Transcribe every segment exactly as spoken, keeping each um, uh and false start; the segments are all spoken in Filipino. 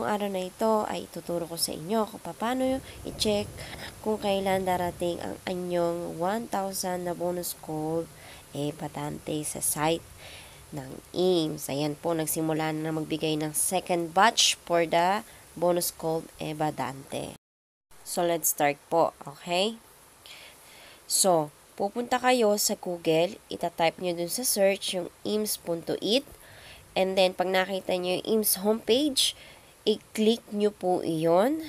araw na ito ay ituturo ko sa inyo kung paano i-check kung kailan darating ang anyong one thousand na bonus code eh patante sa site ng I M S. Ayan po, nagsimula na magbigay ng second batch for the bonus code eh badante. So, let's start po, okay? So, pupunta kayo sa Google, itatype nyo dun sa search yung I M S dot I T, and then pag nakita nyo yung I M S homepage, i-click nyo po iyon.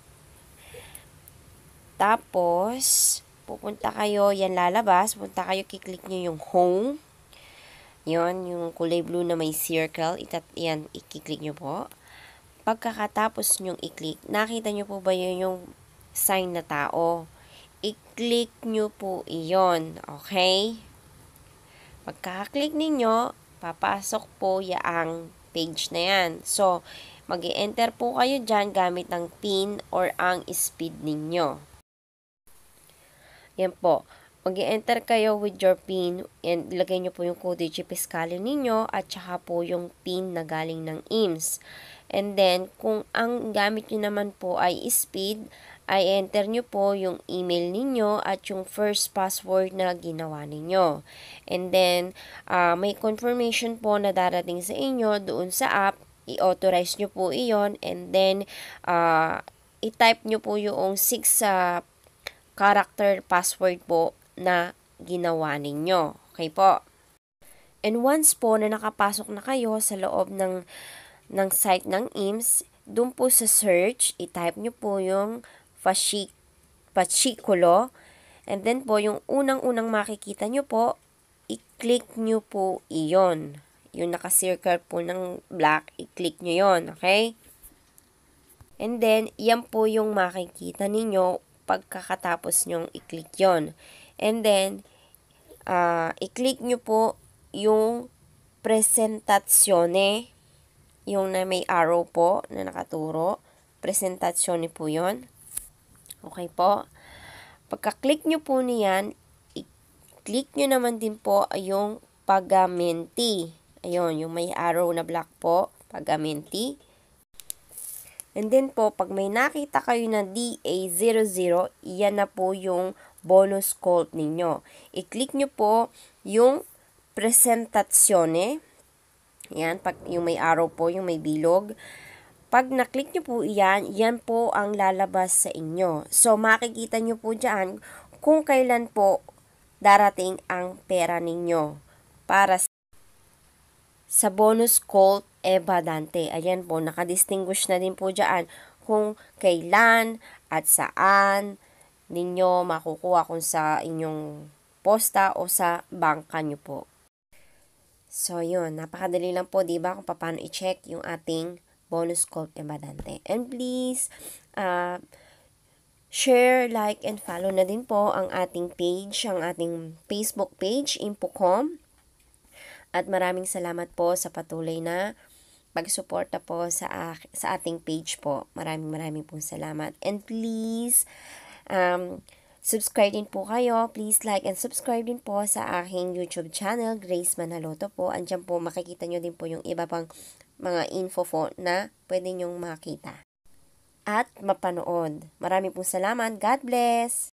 Tapos, pupunta kayo, yan lalabas, pupunta kayo, kiklik nyo yung home. Yon, yung kulay blue na may circle, itat, yan, i-click nyo po. Pagkakatapos nyong i-click, nakita nyo po ba yun yung sign na tao? I-click nyo po iyon, okay? Pagka-click ninyo, papasok po yaang page na yan. So, mag-i-enter po kayo dyan gamit ng PIN or ang speed ninyo. Yan po. Mag-i-enter kayo with your PIN and ilagay nyo po yung code fiscale ninyo at saka po yung PIN na galing ng I M S. And then, kung ang gamit nyo naman po ay speed, ay enter nyo po yung email ninyo at yung first password na ginawa ninyo. And then, uh, may confirmation po na darating sa inyo doon sa app, i-authorize nyo po iyon, and then, uh, i-type nyo po yung six uh, character password po na ginawa ninyo. Okay po? And once po na nakapasok na kayo sa loob ng, ng site ng I M S, doon po sa search, i-type nyo po yung fascikulo, and then po yung unang-unang makikita nyo po, i-click nyo po iyon. Yung naka-circle po ng black, i-click nyo yon, okay? And then, yan po yung makikita ninyo pagkakatapos nyong i-click yon. And then, uh, i-click nyo po yung presentazione, yung na may arrow po na nakaturo. Presentazione po yon. Okay po? Pagka-click nyo po niyan, i-click nyo naman din po yung pagamenti. Ayun, yung may arrow na black po, pagamenti. And then po, pag may nakita kayo na D A zero zero, yan na po yung bonus code ninyo. I-click nyo po yung presentazione. Yan, pag, yung may arrow po, yung may bilog. Pag na-click nyo po yan, yan po ang lalabas sa inyo. So, makikita nyo po dyan kung kailan po darating ang pera ninyo para sa bonus code e badante. Ayan po, nakadistinguish na din po dyan kung kailan at saan ninyo makukuha, kung sa inyong posta o sa bangka nyo po. So, yun. Napakadali lang po, diba, kung paano i-check yung ating bonus code e badante. And please, uh, share, like, and follow na din po ang ating page, ang ating Facebook page, Infocom. At maraming salamat po sa patuloy na pagsuporta po sa, sa ating page po. Maraming maraming pong salamat. And please, um, subscribe din po kayo. Please like and subscribe din po sa aking YouTube channel, Grace Manaloto po. Andiyan po makikita nyo din po yung iba pang mga info po na pwede nyong makita at mapanood. Maraming pong salamat. God bless!